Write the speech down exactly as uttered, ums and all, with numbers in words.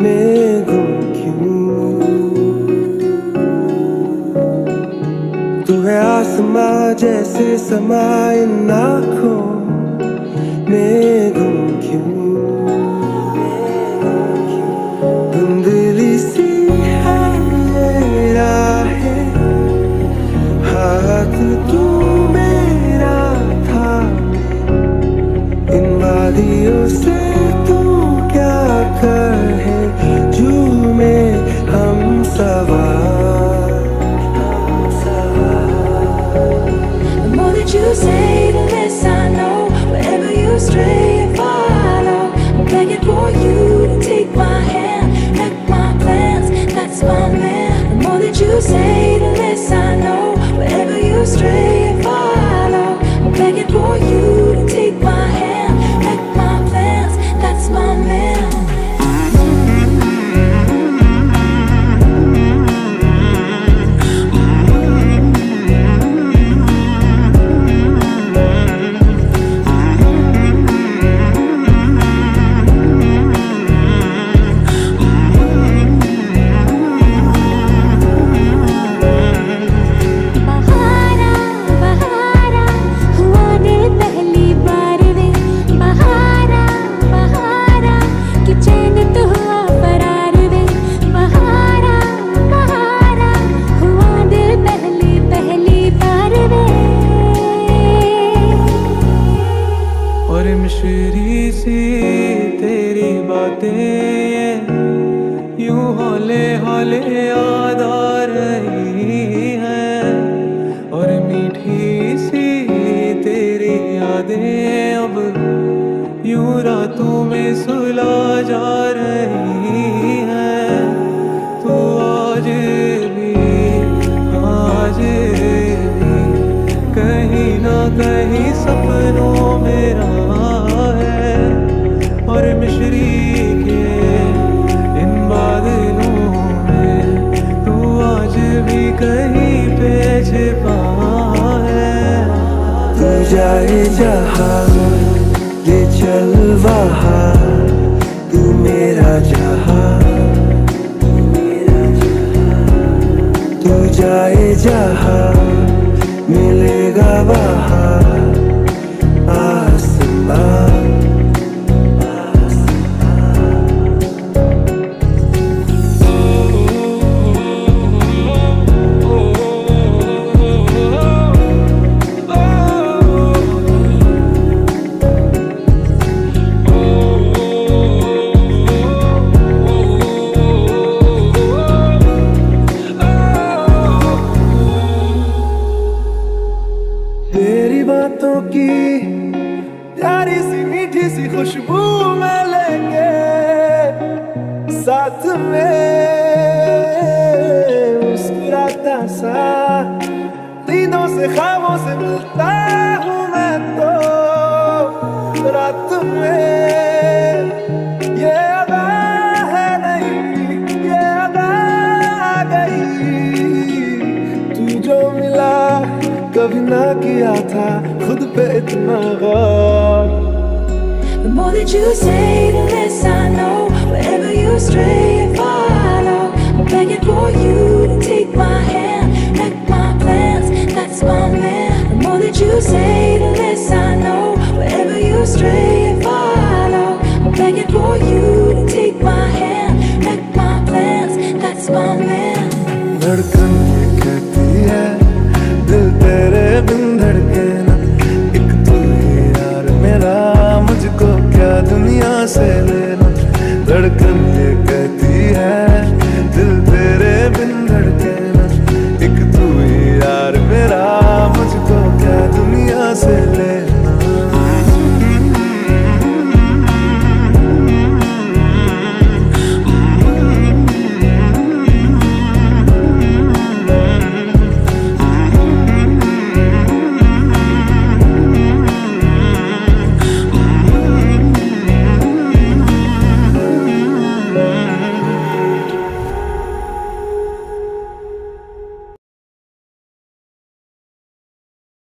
में गुम क्यों? तू है आसमां जैसे समा इन आँखों में गुम क्यों? धुंधली सी है ये राहें, हाथ तू मेरा था, इन वादियों से तू क्या कहे, झूमे हम सवार। The more that you say, the less I know. Wherever you stray and follow, I'm begging for you to take my hand, wreck my plans, that's my man. The more that you say, the less I know. Wherever you stray and follow, I'm begging for you to take my hand, wreck my plans, that's my man. और मिश्री सी तेरी बातें यूं हौले हौले याद आ रही हैं, और मीठी सी तेरी यादें अब यूं रातों में सुला जा रही हैं। तू आज भी आज भी कहीं ना कहीं सपनों में रहा है, और मिश्री के इन बादलों में तू आज भी कहीं पे छिपा है। तू जाए जहाँ ले चल वहाँ, तू मेरा जहाँ, तू जाए जहाँ मिलेगा वहाँ आसमां। तेरी बातों की प्यारी सी मीठी सी खुशबू में लेके साथ में मुस्कुराता सा, नींदों से ख्वाबों से मिलता हूँ मैं तो रात में। ये अदा है नहीं, ये अदा आ गई, तू जो मिला कभी ना किया था खुद पे इतना गौर। The more that you say, the less